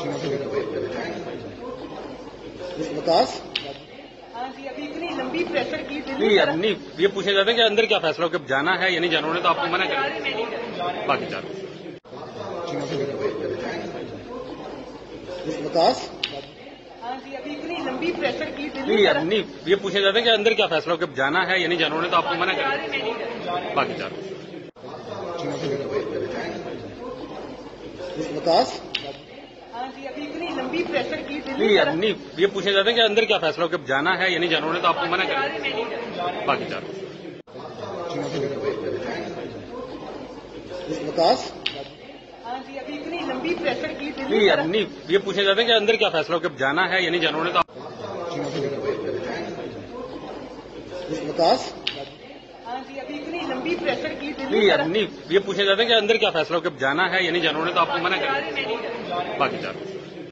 विकास हाँ जी, अभी इतनी लंबी प्रेशर की नहीं, ये पूछा जाता है कि अंदर क्या फैसला हो कि जाना है या नहीं जाना, उन्होंने तो आपको मना कर बाकी चार विकास हाँ जी, अभी इतनी लंबी प्रेशर की नहीं, ये पूछा जाता है कि अंदर क्या फैसला हो कि जाना है या नहीं जाना, उन्होंने तो आपको मना कर बाकी चार विकास हाँ जी, अभी इतनी लंबी प्रेशर की नहीं, ये पूछा जाता है कि अंदर क्या फैसला हो कि जाना है या नहीं जाना, उन्होंने तो आपको मना कर बाकी चार विकास हाँ जी, अभी इतनी लंबी प्रेशर की नहीं, ये पूछा जाता है कि अंदर क्या फैसला हो कि जाना है या नहीं जाना, उन्होंने तो विकास हाँ जी, अभी इतनी लंबी प्रेशर की नहीं, ये पूछा जाता है कि अंदर क्या फैसला हो कि जाना है या नहीं जाना, उन्होंने तो आपको मना कर बाकी चार